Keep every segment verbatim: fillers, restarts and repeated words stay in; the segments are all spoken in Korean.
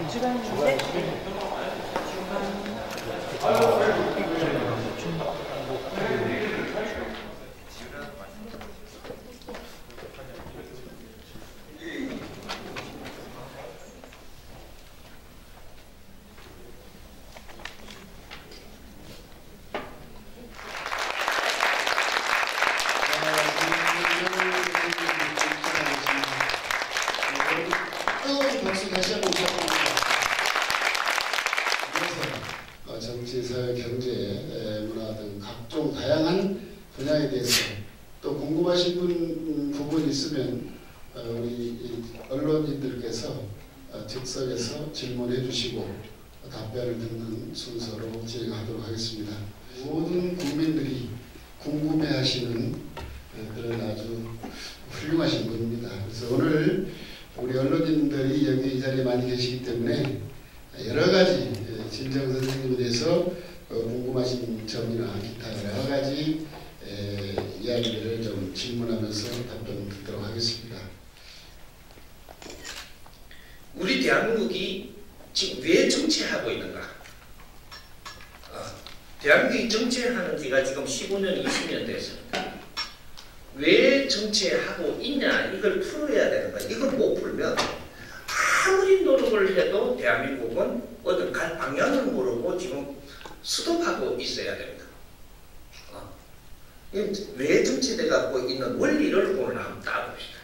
문제가 있는데 정치, 사회, 경제, 문화 등 각종 다양한 분야에 대해서 또 궁금하신 분, 부분이 있으면 우리 언론인들께서 즉석에서 질문해 주시고 답변을 듣는 순서로 진행하도록 하겠습니다. 모든 국민들이 궁금해하시는 그런 아주 훌륭하신 분입니다. 그래서 오늘 우리 언론인들이 여기 이 자리에 많이 계시기 때문에 여러 가지 진정 선생님에 대해서 궁금하신 점이나 기타 여러 가지 이야기를 좀 질문하면서 답변 듣도록 하겠습니다. 우리 대한민국이 지금 왜 정체하고 있는가? 어, 대한민국이 정체하는 지가 지금 십오 년, 이십 년 됐습니다. 왜 정체하고 있냐? 이걸 풀어야 되는 거야. 이걸 못 풀면 아무리 노력을 해도 대한민국은 어떤 갈 방향을 모르고 지금 스톱하고 있어야 됩니다. 어. 왜 정체돼 갖고 있는 원리를 오늘 한번 따봅시다.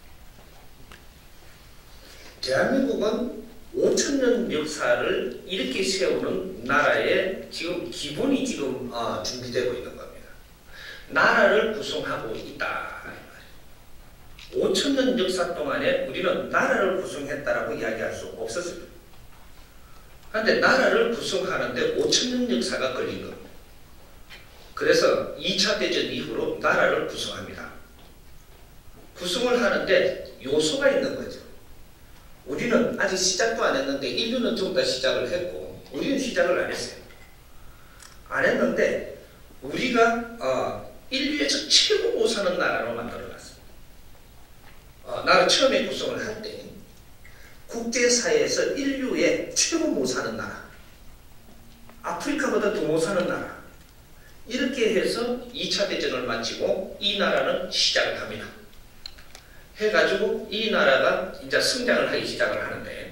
대한민국은 오천 년 역사를 이렇게 세우는 나라의 지금 기본이 지금 어, 준비되고 있는 겁니다. 나라를 구성하고 있다. 오천 년 역사 동안에 우리는 나라를 구성했다라고 이야기할 수 없었습니다. 그런데 나라를 구성하는데 오천 년 역사가 걸린 겁니다. 그래서 이 차 대전 이후로 나라를 구성합니다. 구성을 하는데 요소가 있는 거죠. 우리는 아직 시작도 안 했는데 인류는 좀 더 시작을 했고 우리는 시작을 안 했어요. 안 했는데 우리가 어, 인류에서 최고 못 사는 나라로 만들어놨습니다. 어, 나라 처음에 구성을 할 때 국제사회에서 인류의 최고 못 사는 나라, 아프리카보다 더 못 사는 나라, 이렇게 해서 이 차 대전을 마치고 이 나라는 시작을 합니다. 해가지고 이 나라가 이제 성장을 하기 시작을 하는데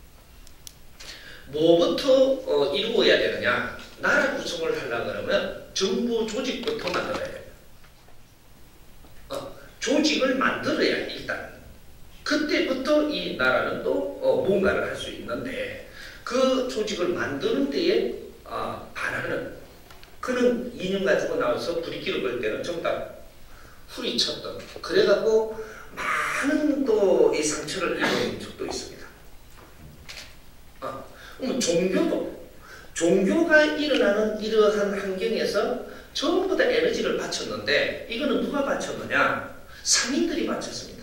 뭐부터 어, 이루어야 되느냐? 나라 구성을 하려고 그러면 정부 조직부터 만들어야 돼요. 어, 조직을 만들어야 일단 그때부터 이 나라는 또 어, 뭔가를 할 수 있는데 그 조직을 만드는 데에 어, 반하는 그는 이념 가지고 나와서 불이길을 걸 때는 전부 다 후리쳤던 그래갖고 많은 또 이 상처를 입은 적도 있습니다. 어, 음, 종교도 종교가 일어나는 이러한 환경에서 전부 다 에너지를 바쳤는데 이거는 누가 바쳤느냐? 상인들이 바쳤습니다.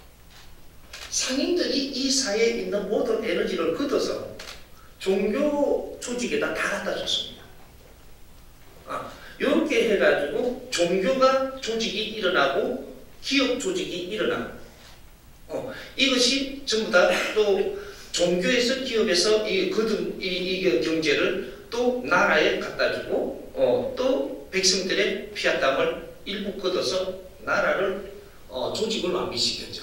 상인들이 이 사회에 있는 모든 에너지를 걷어서 종교 조직에다 다 갖다 줬습니다. 아, 이렇게 해가지고 종교가 조직이 일어나고 기업 조직이 일어나고 어, 이것이 전부 다 또 종교에서 기업에서 이 거둔 이, 이 경제를 또 나라에 갖다 주고 어, 또 백성들의 피와 땀을 일부 걷어서 나라를 어, 조직을 완비시켰죠.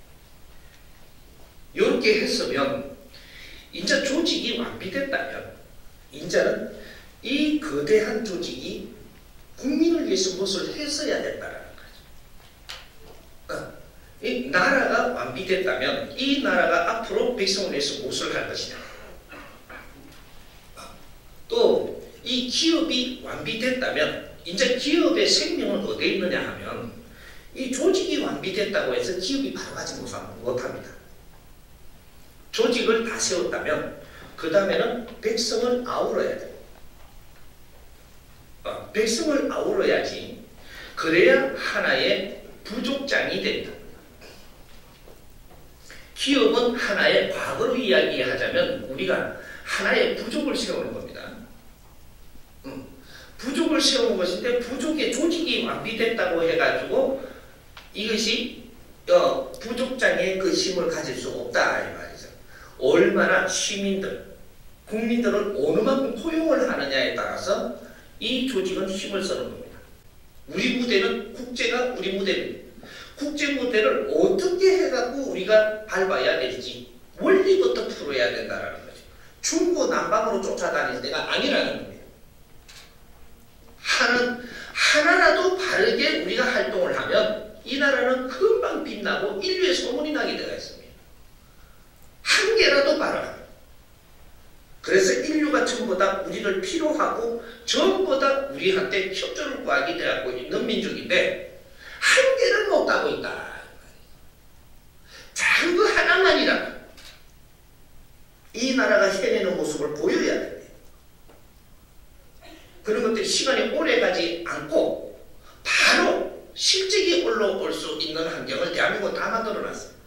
이렇게 했으면 이제 조직이 완비됐다면 이제는 이 거대한 조직이 국민을 위해서 무엇을 했어야 된다는 거죠. 어, 이 나라가 완비됐다면 이 나라가 앞으로 백성을 위해서 무엇을 할 것이냐. 어, 또 이 기업이 완비됐다면 이제 기업의 생명은 어디에 있느냐 하면 이 조직이 완비됐다고 해서 기업이 바로 가지 못합니다. 조직을 다 세웠다면 그 다음에는 백성을 아우러야 돼요. 어, 백성을 아우러야지 그래야 하나의 부족장이 된다. 기업은 하나의 과거로 이야기하자면 우리가 하나의 부족을 세우는 겁니다. 음, 부족을 세우는 것인데 부족의 조직이 완비됐다고 해가지고 이것이 어, 부족장의 그 힘을 가질 수 없다 이 말이죠. 얼마나 시민들, 국민들을 어느 만큼 포용을 하느냐에 따라서 이 조직은 힘을 쓰는 겁니다. 우리 무대는 국제가 우리 무대입니다. 국제 무대를 어떻게 해갖고 우리가 밟아야 될지 원리부터 풀어야 된다는 거죠. 중구난방으로 쫓아다닐 때가 아니라는 겁니다. 하는, 하나라도 바르게 우리가 활동을 하면 이 나라는 금방 빛나고 인류의 소문이 나게 되어 있습니다. 한 개라도 바라라. 그래서 인류가 전부 다 우리를 필요하고 전부 다 우리한테 협조를 구하게 되고 있는 민족인데 한 개를 못 가고 있다. 작은 거 하나만이라도 이 나라가 해내는 모습을 보여야 됩니다. 그런 것들이 시간이 오래 가지 않고 바로 실적이 올라올 수 있는 환경을 대한민국은 다 만들어놨습니다.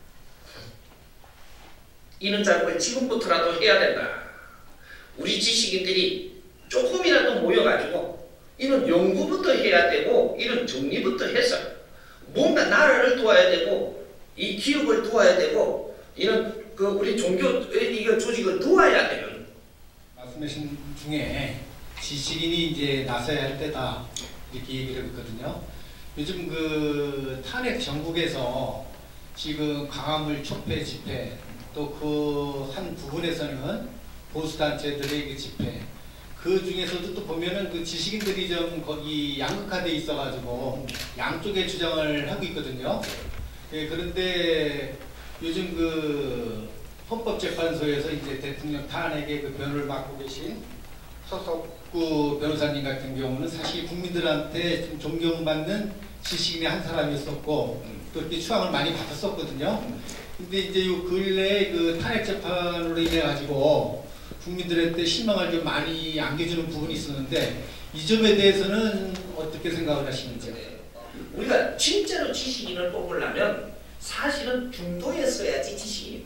이런 작업을 지금부터라도 해야 된다. 우리 지식인들이 조금이라도 모여가지고 이런 연구부터 해야 되고 이런 정리부터 해서 뭔가 나라를 도와야 되고 이 기업을 도와야 되고 이런 그 우리 종교 이거 조직을 도와야 되는 말씀하신 중에 지식인이 이제 나서야 할 때다 이렇게 얘기를 했거든요. 요즘 그 탄핵 전국에서 지금 광화문 촉폐 집회 또 그 한 부분에서는 보수단체들의 그 집회 그 중에서도 또 보면은 그 지식인들이 좀 거기 양극화돼 있어가지고 양쪽의 주장을 하고 있거든요. 예, 그런데 요즘 그 헌법재판소에서 이제 대통령 탄핵의 그 변호를 맡고 계신 서석구 변호사님 같은 경우는 사실 국민들한테 좀 존경받는 지식인의 한 사람이었었고 또 이렇게 추앙을 많이 받았었거든요. 근데 이제 요 근래 그 탄핵 재판으로 인해 가지고 국민들한테 실망을 좀 많이 안겨주는 부분이 있었는데 이 점에 대해서는 어떻게 생각을 하시는지요? 우리가 진짜로 지식인을 뽑으려면 사실은 중도에 서야지 지식인.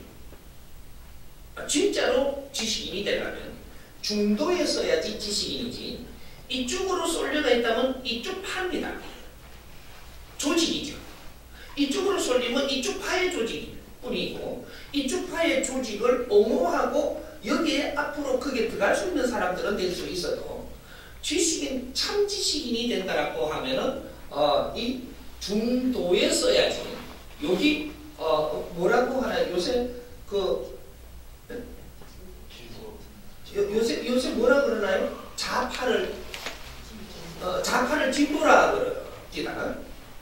진짜로 지식인이 되려면 중도에 서야지 지식인이지 이쪽으로 쏠려가 있다면 이쪽 파입니다. 조직이죠. 이쪽으로 쏠리면 이쪽 파의 조직일 뿐이고 이쪽 파의 조직을 옹호하고 여기에 앞으로 크게 들어갈 수 있는 사람들은 될 수 있어도 지식인, 참 지식인이 된다라고 하면은 어, 이 중도에 써야지. 여기 어, 뭐라고 하나 요새 그 요, 요새 요새 뭐라 그러나요? 좌파를 어, 좌파를 진보라 그러기다.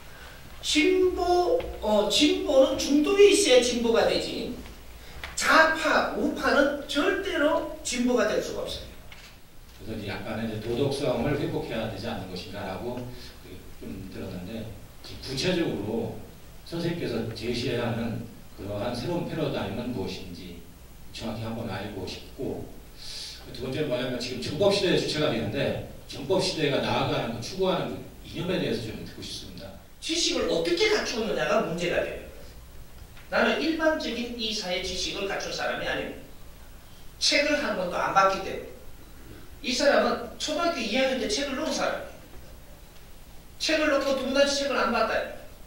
진보 어, 진보는 중도에 있어야 진보가 되지. 좌파, 우파는 절대로 진보가 될 수가 없어요. 그래서 이제 약간의 이제 도덕성을 회복해야 되지 않는 것인가라고 좀 들었는데 구체적으로 선생님께서 제시해야 하는 그러한 새로운 패러다임은 무엇인지 정확히 한번 알고 싶고 두 번째는 뭐냐면 지금 정법시대의 주체가 되는데 정법시대가 나아가는 추구하는 그 이념에 대해서 좀 듣고 싶습니다. 지식을 어떻게 갖추느냐가 문제가 돼요. 나는 일반적인 이 사회 지식을 갖춘 사람이 아닙니다. 책을 한 번도 안 봤기 때문에. 이 사람은 초등학교 이 학년 때 책을 놓은 사람이에요. 책을 놓고 두 번째 책을 안 봤다.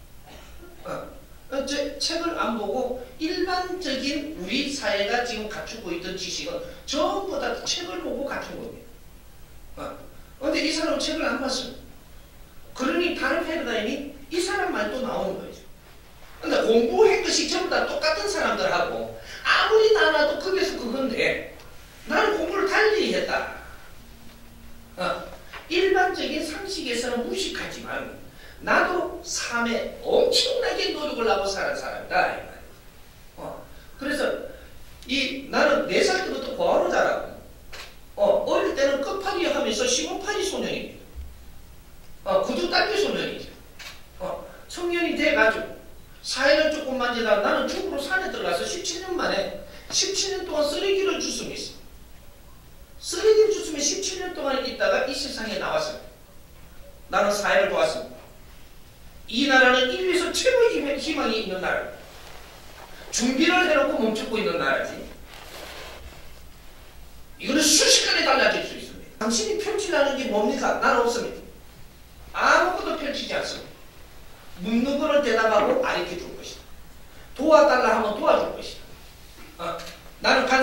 어. 제, 책을 안 보고 일반적인 우리 사회가 지금 갖추고 있던 지식은 전부 다 책을 보고 갖춘 겁니다. 어. 근데 이 사람은 책을 안 봤습니다. 그러니 다른 패러다임이 이 사람 말도 나오는 거죠. 근데 공부했듯이 전부 다 똑같은 사람들하고 아무리 나눠도 거기서 그건데 나는 공부를 달리 했다. 어, 일반적인 상식에서는 무식하지만 나도 삶에 엄청나게 노력을 하고 사는 사람이다. 어, 그래서 이 나는 네 살 때부터 과로 자라고 어, 어릴 때는 끝파리 하면서 시몬파리 소년입니다. 어, 구두 딸기 소년이죠. 어, 청년이 돼가지고 사회를 조금 만지다가 나는 중국으로 산에 들어가서 십칠 년 만에 십칠 년 동안 쓰레기를 주스했어. 쓰레기를 주스면 십칠 년 동안 있다가 이 세상에 나왔어요. 나는 사회를 도왔습니다. 이 나라는 인류에서 최고의 희망이 있는 나라입니다. 준비를 해놓고 멈추고 있는 나라지. 이거는 순식간에 달라질 수 있습니다. 당신이 펼치라는 게 뭡니까? 나는 없습니다. 아무것도 펼치지 않습니다. 묻는 거를 대답하고 가르쳐 줄 것이다. 도와달라 하면 도와줄 것이다. 어, 나는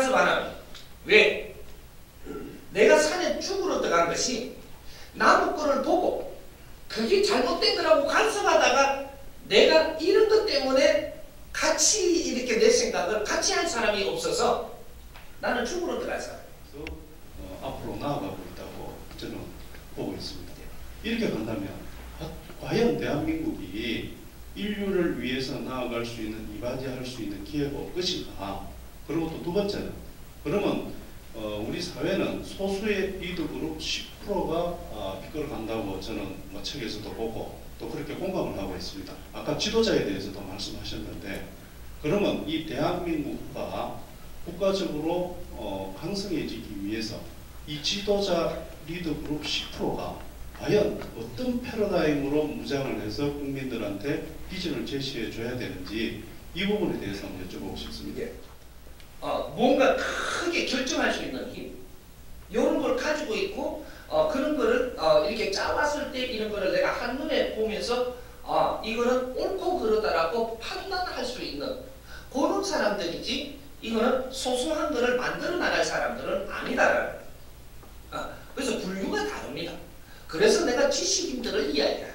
같이 이렇게 내 생각을 같이 할 사람이 없어서 나는 죽으러 들어갈 사람. 어, 앞으로 나아가고 있다고 저는 보고 있습니다. 이렇게 간다면 아, 과연 대한민국이 인류를 위해서 나아갈 수 있는 이바지할 수 있는 기회가 올 것인가? 그리고 또 두 번째는 그러면 어, 우리 사회는 소수의 이득으로 십 퍼센트가 어, 이끌어 간다고 저는 뭐 책에서도 보고 또 그렇게 공감을 하고 있습니다. 아까 지도자에 대해서도 말씀하셨는데 그러면 이 대한민국가 국가적으로 어, 강성해지기 위해서 이 지도자 리더그룹 십 퍼센트가 과연 어떤 패러다임으로 무장을 해서 국민들한테 비전을 제시해 줘야 되는지 이 부분에 대해서 한번 여쭤보고 싶습니다. 예. 어, 뭔가 크게 결정할 수 있는 힘 이런 걸 가지고 있고 어, 그런 거를 어, 이렇게 짜왔을 때 이런 거를 내가 한눈에 보면서 어, 이거는 옳고 그러다라고 판단할 수 있는 그런 사람들이지 이거는 소소한 거를 만들어 나갈 사람들은 아니다라는 어, 그래서 분류가 다릅니다. 그래서 내가 지식인들을 이야기해요.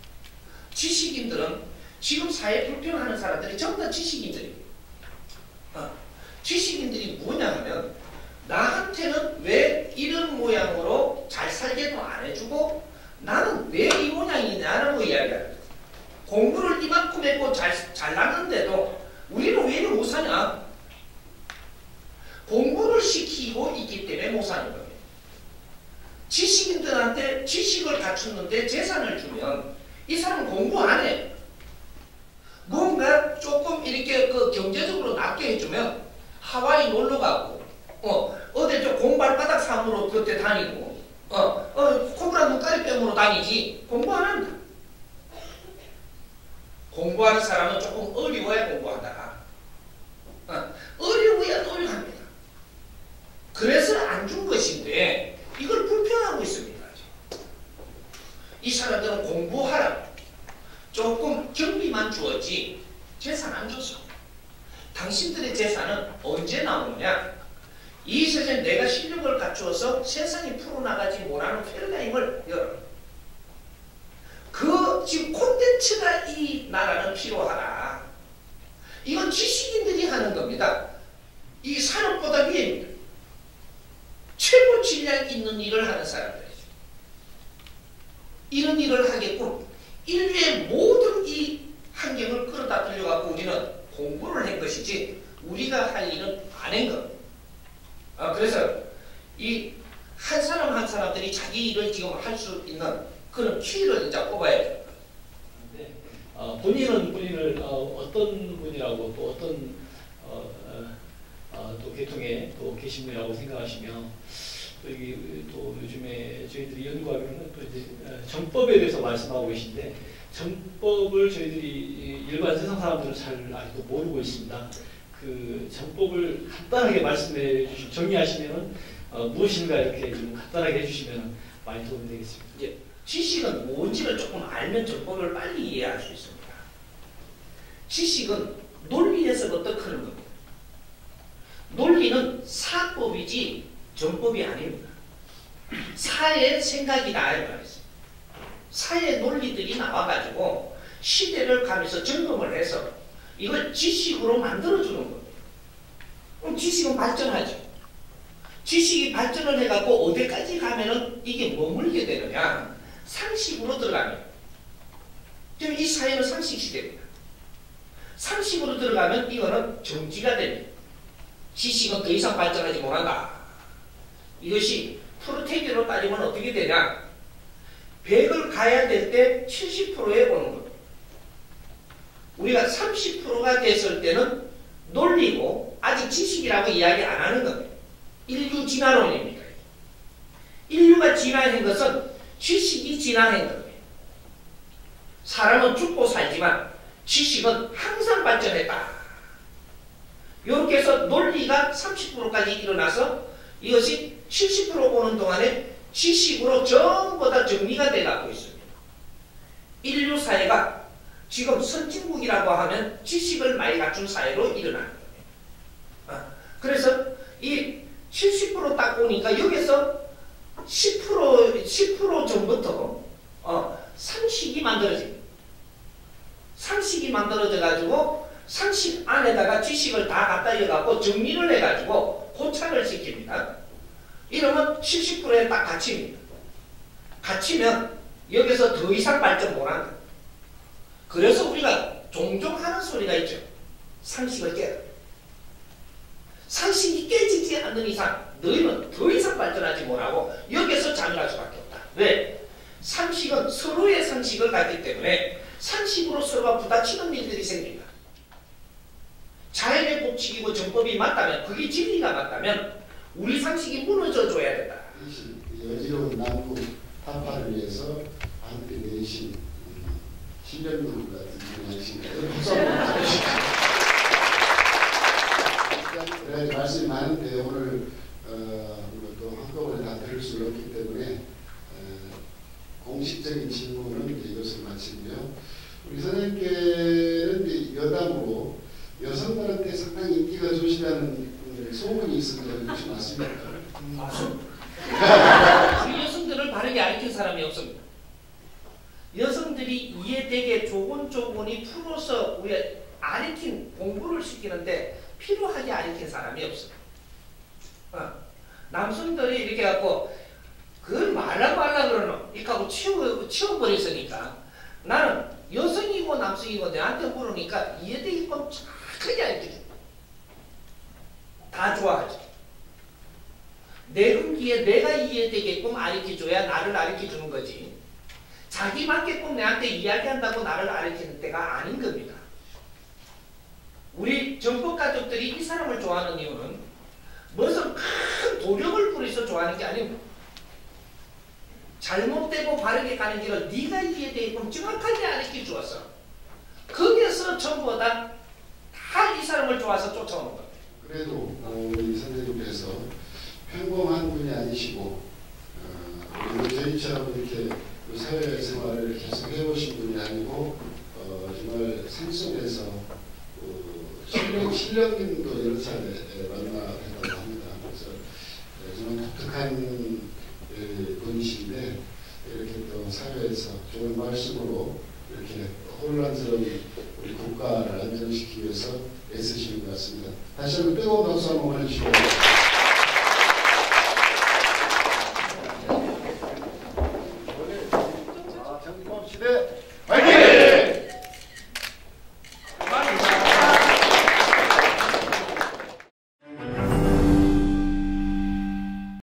지식인들은 지금 사회 불평하는 사람들이 전부 다 지식인들입니다. 어, 지식인들이 뭐냐 하면 나한테는 왜 이런 모양으로 잘 살게도 안 해주고 나는 왜 이 모양이냐는 거 이야기합니다. 공부를 이만큼 했고 잘, 잘났는데도 우리는 왜 이렇게 못 사냐? 공부를 시키고 있기 때문에 못 사는 겁니다. 지식인들한테 지식을 갖췄는데 재산을 주면 이 사람은 공부 안 해. 뭔가 조금 이렇게 그 경제적으로 낮게 해주면 하와이 놀러 가고, 어, 어디 저 공발바닥 사무로 그때 다니고, 어, 어, 코브라 눈가리 뺨으로 다니지, 공부 안 한다. 공부하는 사람은 조금 어려워야 공부한다. 어, 어려워야 노력합니다. 그래서 안 준 것인데, 이걸 불평하고 있습니다. 이 사람들은 공부하라고. 조금 경비만 주었지 재산 안 줬어. 당신들의 재산은 언제 나오느냐? 이 세상에 내가 실력을 갖추어서 세상이 풀어나가지 못하는 패러다임을 열어. 그 지금 콘텐츠가 이 나라는 필요하다. 이건 지식인들이 하는 겁니다. 이 산업보다 위에입니다. 최고 질량 있는 일을 하는 사람들이죠. 이런 일을 하겠고 인류의 모든 이 환경을 끌어다 들려갖고 우리는 공부를 한 것이지 우리가 할 일은 안 한 겁니다. 아, 그래서 이 한 사람 한 사람들이 자기 일을 지금 할 수 있는 그런 키를 이제 뽑아야 돼요. 네. 어, 본인은 본인을 어, 어떤 분이라고 또 어떤 어, 어, 어, 또 계통에 또 계신 분이라고 생각하시며 또 여기 또 요즘에 저희들이 연구하면은 또 이제 정법에 대해서 말씀하고 계신데 정법을 저희들이 일반 세상 사람들은 잘 아직도 모르고 있습니다. 그 정법을 간단하게 말씀해 주시, 정리하시면은 어, 무엇인가 이렇게 좀 간단하게 해주시면 많이 도움이 되겠습니다. 예, 지식은 뭔지를 조금 알면 정법을 빨리 이해할 수 있습니다. 지식은 논리에서부터 크는 겁니다. 논리는 사법이지 정법이 아닙니다. 사의 생각이다 이 말이죠. 사의 논리들이 나와가지고 시대를 가면서 점검을 해서 이걸 지식으로 만들어주는 겁니다. 그럼 지식은 발전하죠. 지식이 발전을 해갖고 어디까지 가면은 이게 머물게 되느냐? 상식으로 들어가면. 지금 이 사회는 상식 시대입니다. 상식으로 들어가면 이거는 정지가 됩니다. 지식은 더 이상 발전하지 못한다. 이것이 프로테이크로 따지면 어떻게 되냐? 백을 가야 될 때 칠십 퍼센트에 오는 겁니다. 우리가 삼십 퍼센트가 됐을 때는 논리고 아직 지식이라고 이야기 안 하는 겁니다. 인류 진화론입니다. 인류가 진화한 것은 지식이 진화한 겁니다. 사람은 죽고 살지만 지식은 항상 발전했다. 이렇게 해서 논리가 삼십 퍼센트까지 일어나서 이것이 칠십 퍼센트 오는 동안에 지식으로 전부 다 정리가 돼가고 있습니다. 인류 사회가 지금 선진국이라고 하면 지식을 많이 갖춘 사회로 일어나는 겁니다. 아, 그래서 이 칠십 퍼센트 딱 오니까 여기서 십 퍼센트, 십 퍼센트 전부터 어, 상식이 만들어집니다. 상식이 만들어져 가지고 상식 안에다가 지식을 다 갖다 이어갖고 정리를 해가지고 고착을 시킵니다. 이러면 칠십 퍼센트에 딱 갇힙니다. 갇히면 여기서 더 이상 발전 못한다. 그래서 우리가 종종 하는 소리가 있죠. 상식을 깨라. 상식이 깨지지 않는 이상 너희는 더 이상 발전하지 못하고 여기서 잠이할 수밖에 없다. 왜? 상식은 서로의 상식을 갖기 때문에 상식으로 서로가 부딪히는 일들이 생깁니다. 자연의 법칙이고 정법이 맞다면, 그게 진리가 맞다면 우리 상식이 무너져 줘야 된다. 여지러운 남북 타파를 위해서 한때 내신 신변국 같은 분야이신가요? 박수 한번 주시죠. 말씀이 많은데 오늘 어, 또 한꺼번에 다 들을 수 없기 때문에 어, 공식적인 질문은 이것을 마치고요. 우리 선생님께는 여담으로 여성들한테 상당히 인기가 좋으시다는 소문이 있습니다. 혹시 맞습니까? 맞습니다. 우리 여성들을 바르게 가르친 사람이 없습니다. 여성들이 이해되게 조곤조곤히 풀어서 우리 가르친 공부를 시키는데 필요하게 가르친 사람이 없어요. 어. 남성들이 이렇게 갖고 그걸 말라 말라 그러노 이렇게 하고 치워, 치워버렸으니까 나는 여성이고 남성이고 내한테 물으니까 이해되게끔 정확하게 알려줘. 다 좋아하지. 내 흥기에 내가 이해되게끔 가르쳐줘야 나를 가르쳐주는 거지. 자기 맞게끔 내한테 이야기한다고 나를 가르치는 때가 아닌 겁니다. 우리 전법 가족들이 이 사람을 좋아하는 이유는 무슨 큰 도력을 부려서 좋아하는 게 아니고 잘못되고 바르게 가는 길을 네가 이해되게끔 정확하게 가르쳐 주었어. 거기에서 전부 다 다 이 사람을 좋아서 쫓아오는 겁니다. 그래도 어, 우리 선생님께서 평범한 분이 아니시고 어, 저희처럼 이렇게 사회생활을 계속 해보신 분이 아니고 어, 정말 생속에서 어, 실력, 실력님도 여러 차례 만나뵀다고 합니다. 그래서 정말 독특한 분이신데 이렇게 또 사회에서 좋은 말씀으로 이렇게 혼란스러운 우리 국가를 안정시키기 위해서 애쓰시는 것 같습니다. 다시 한번 뜨거운 박수 한번 보내주시고